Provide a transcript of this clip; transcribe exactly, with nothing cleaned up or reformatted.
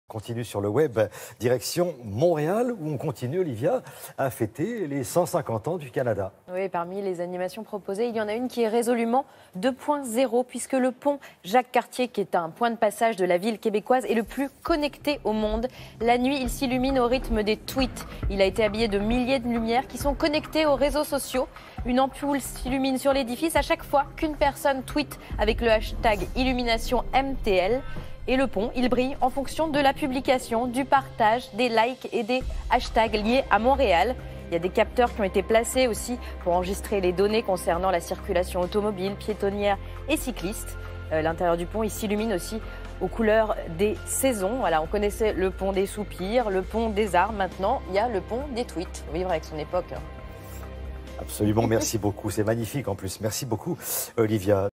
Continue sur le web, direction Montréal, où on continue, Olivia, à fêter les cent cinquante ans du Canada. Oui, parmi les animations proposées, il y en a une qui est résolument deux point zéro, puisque le pont Jacques-Cartier, qui est un point de passage de la ville québécoise, est le plus connecté au monde. La nuit, il s'illumine au rythme des tweets. Il a été habillé de milliers de lumières qui sont connectées aux réseaux sociaux. Une ampoule s'illumine sur l'édifice à chaque fois qu'une personne tweet avec le hashtag illumination M T L. Et le pont, il brille en fonction de la publication, du partage, des likes et des hashtags liés à Montréal. Il y a des capteurs qui ont été placés aussi pour enregistrer les données concernant la circulation automobile, piétonnière et cycliste. Euh, L'intérieur du pont, il s'illumine aussi aux couleurs des saisons. Voilà, on connaissait le pont des soupirs, le pont des arts. Maintenant, il y a le pont des tweets. Vivre avec son époque. Absolument, merci beaucoup. C'est magnifique en plus. Merci beaucoup, Olivia.